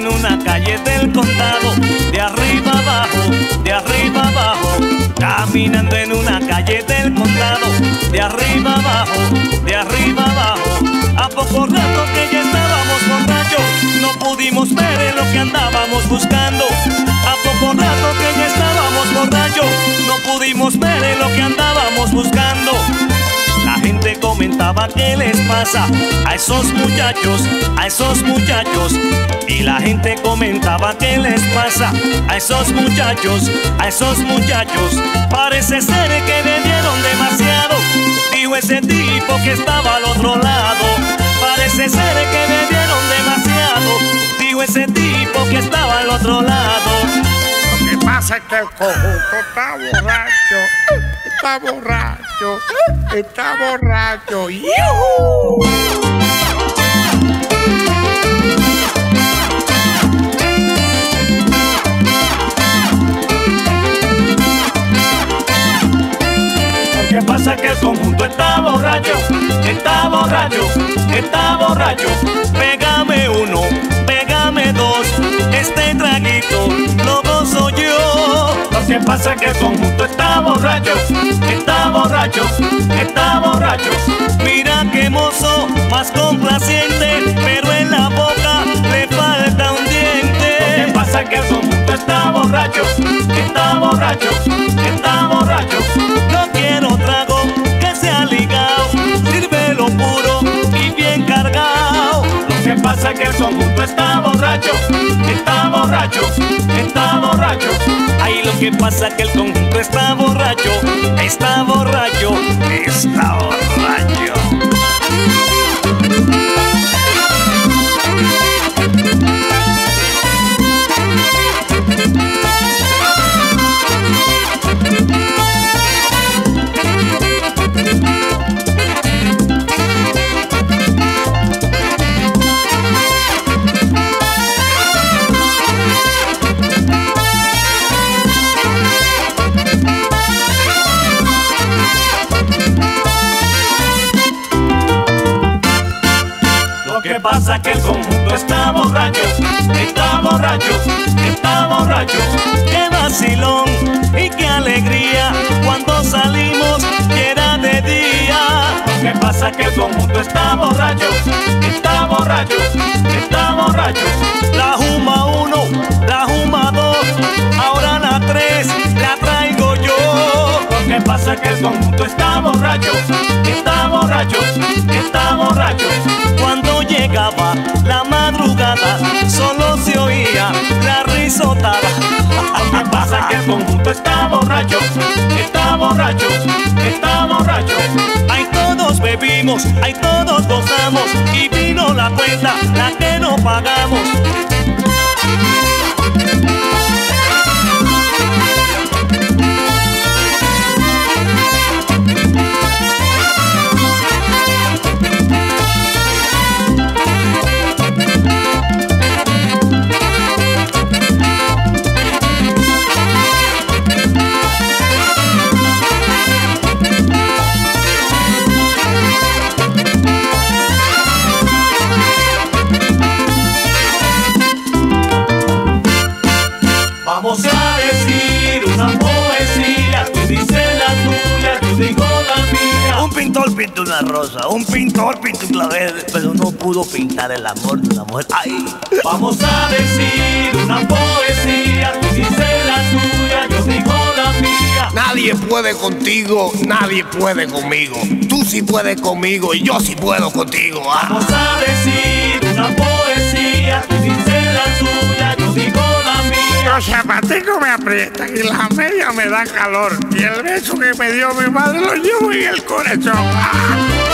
en una calle del condado, de arriba abajo, de arriba abajo. Caminando en una calle del condado, de arriba abajo, de arriba abajo. A poco rato que ya estábamos borrachos, no pudimos ver lo que andábamos buscando. A poco rato que ya estábamos borrachos, no pudimos ver lo que andábamos buscando. La gente comentaba qué les pasa a esos muchachos, a esos muchachos. Y la gente comentaba qué les pasa a esos muchachos, a esos muchachos. Parece ser que bebieron demasiado, dijo ese tipo que estaba al otro lado. Parece ser que bebieron demasiado, dijo ese tipo que estaba al otro lado. Lo que pasa es que el conjunto está borracho, está borracho, está borracho. ¡Yuhu! Lo que pasa es que el conjunto está borracho, está borracho, está borracho. Pégame uno, pégame dos, este traguito lo gozo yo. Lo que pasa es que el conjunto está borracho, está borracho, está borracho. Mira qué mozo, más complaciente, pero en la boca le falta un diente. Lo que pasa es que el conjunto está borracho, está borracho, está borracho. No quiero trago que sea ligado, sírvelo puro y bien cargado. Lo que pasa es que el conjunto está borracho, está borracho, está borracho. Ahí lo que pasa es que el conjunto está borracho, está borracho, está borracho. Lo que pasa es que el conjunto está borracho, está borracho, está borracho. Qué vacilón y qué alegría cuando salimos y era de día. Lo que pasa es que el conjunto está borracho, está borracho, está borracho. La Juma 1, la Juma 2, ahora la 3 la traigo yo. Lo que pasa es que el conjunto está borracho, está borracho, está borracho. Cuando llegaba la madrugada, solo se oía la risotada. Lo que pasa es que el conjunto está borracho, está borracho, está borracho. Ahí todos bebimos, ahí todos gozamos, y vino la cuenta, la que no pagamos. Vamos a decir una poesía, tú dices la tuya, yo digo la mía. Un pintor pintó una rosa, un pintor pintó un clavel, pero no pudo pintar el amor de una mujer. ¡Ay! Vamos a decir una poesía, tú dices la tuya, yo digo la mía. Nadie puede contigo, nadie puede conmigo. Tú sí puedes conmigo y yo sí puedo contigo. ¿Ah? Vamos a decir una poesía, tú dices la tuya, yo digo la mía. Los zapaticos me aprietan y las medias me dan calor. Y el beso que me dio mi madre lo llevo en el corazón. ¡Ah!